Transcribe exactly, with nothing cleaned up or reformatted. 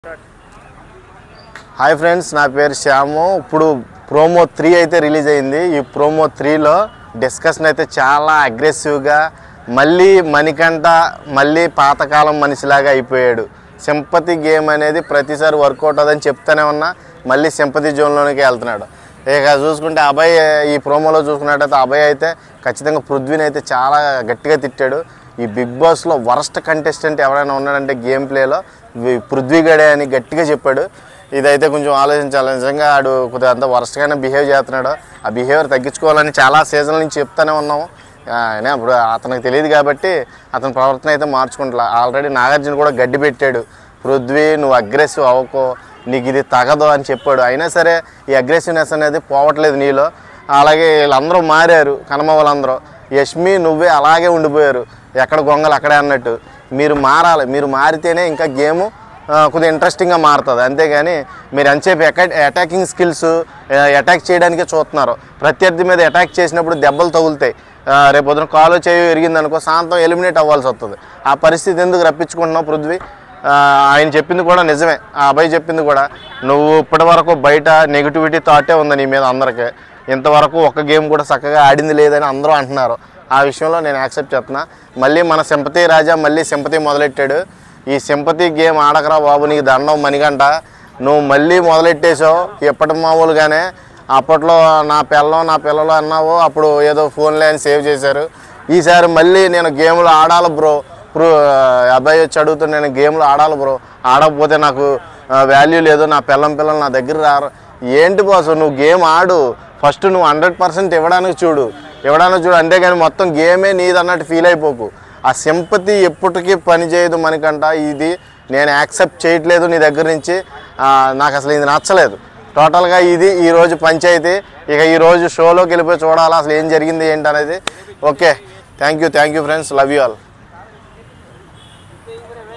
High friends ना पेर श्यामु इप्पुडु प्रोमो थ्री అయితే రిలీజ్ అయ్యింది। ఈ ప్రోమో थ्री లో డిస్కషన్ అయితే చాలా అగ్రెసివ్ గా మళ్ళీ మణికంఠ మళ్ళీ పాతకాలం మనిషిలాగా అయిపోయాడు। సింపతి గేమ్ అనేది ప్రతిసారి వర్కౌట్ అవుదని చెప్తానే ఉన్నా మళ్ళీ సింపతి జోన్ లోనికి వెళ్తున్నాడు। ఇక చూసుకుంటే అభయ్ ఈ ప్రోమోలో చూసుకున్నట్లయితే అభయ్ అయితే ఖచ్చితంగా పృథ్వీని అయితే చాలా గట్టిగా తిట్టాడు। ఈ బిగ్ బాస్ లో వరస్ట్ కంటెస్టెంట్ ఎవరైనా ఉన్నాడంటే గేమ్ ప్లేలో పృథ్వీ గడే అని గట్టిగా చెప్పాడు। ఇదైతే కొంచెం ఆలోచించాలి, నిజంగా ఆడు కొద్దిగా అంత వరస్ట్గానే బిహేవ్ చేస్తున్నాడు। ఆ బిహేవియర్ తగ్గించుకోవాలని చాలా సీజన్ల నుంచి చెప్తానే ఉన్నాము। ఇప్పుడు అతనికి తెలియదు కాబట్టి అతని ప్రవర్తన అయితే మార్చుకుంటా। ఆల్రెడీ నాగార్జున కూడా గడ్డి పెట్టాడు, పృథ్వీ నువ్వు అగ్రెసివ్ అవ్వకో, నీకు ఇది తగదు అని చెప్పాడు। అయినా సరే ఈ అగ్రెసివ్నెస్ అనేది పోవట్లేదు నీలో। అలాగే వీళ్ళందరూ మారారు, కనమ వాళ్ళందరూ, యష్మి నువ్వే అలాగే ఉండిపోయారు, ఎక్కడ గొంగలు అక్కడే అన్నట్టు। మీరు మారాలి, మీరు మారితేనే ఇంకా గేము కొద్దిగా ఇంట్రెస్టింగ్గా మారుతుంది। అంతేగాని మీరు ఎంతసేపు అటాకింగ్ స్కిల్స్ అటాక్ చేయడానికే చూస్తున్నారు। ప్రత్యర్థి మీద అటాక్ చేసినప్పుడు దెబ్బలు తగులుతాయి, రేపు పొద్దున కాలు చేయి ఎరిగిందనుకో శాంతం ఎలిమినేట్ అవ్వాల్సి వస్తుంది। ఆ పరిస్థితి ఎందుకు రప్పించుకుంటున్నావు పృథ్వీ? ఆయన చెప్పింది కూడా నిజమే, ఆ అబ్బాయి చెప్పింది కూడా, నువ్వు ఇప్పటి వరకు బయట నెగిటివిటీ థాటే ఉంది నీ మీద అందరికీ, ఇంతవరకు ఒక గేమ్ కూడా చక్కగా ఆడింది లేదని అందరూ అంటున్నారు। ఆ విషయంలో నేను యాక్సెప్ట్ చేస్తున్నా। మళ్ళీ మన సింపతి రాజా మళ్ళీ సింపతి మొదలెట్టాడు। ఈ సింపతి గేమ్ ఆడకరా బాబు, నీకు దండం మణికంఠ, నువ్వు మళ్ళీ మొదలెట్టేసావు ఎప్పటి మామూలుగానే। అప్పట్లో నా పిల్లం నా పిల్లలు అన్నావు, అప్పుడు ఏదో ఫోన్లే అని సేవ్ చేశారు। ఈసారి మళ్ళీ నేను గేమ్లో ఆడాలి బ్రో, ప్రో అబ్బాయి వచ్చి అడుగుతున్నా, నేను గేమ్లో ఆడాలి బ్రో, ఆడకపోతే నాకు వాల్యూ లేదు, నా పిల్లం పిల్లలు నా దగ్గర రారు। ఏంటి బాసు, నువ్వు గేమ్ ఆడు, ఫస్ట్ నువ్వు హండ్రెడ్ పర్సెంట్ ఇవ్వడానికి చూడు ఇవ్వడానికి చూడు అంతేగాని మొత్తం గేమే నీది అన్నట్టు ఫీల్ అయిపోకు। ఆ సింపతి ఎప్పటికీ పనిచేయదు మణికంఠ, ఇది నేను యాక్సెప్ట్ చేయట్లేదు నీ దగ్గర నుంచి, నాకు అసలు ఇది నచ్చలేదు టోటల్గా। ఇది ఈరోజు పంచాయతీ, ఇక ఈరోజు షోలోకి వెళ్ళిపోయి చూడాలి అసలు ఏం జరిగింది ఏంటి అనేది। Okay, thank you thank you friends, love you all.